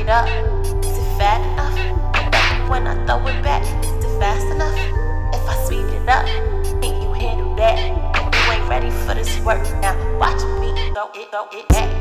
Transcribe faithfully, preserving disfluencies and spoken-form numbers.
it up, is it fat enough? When I throw it back, is it fast enough? If I speed it up, can you handle that? You ain't ready for this work now. Watch me throw it, throw it back.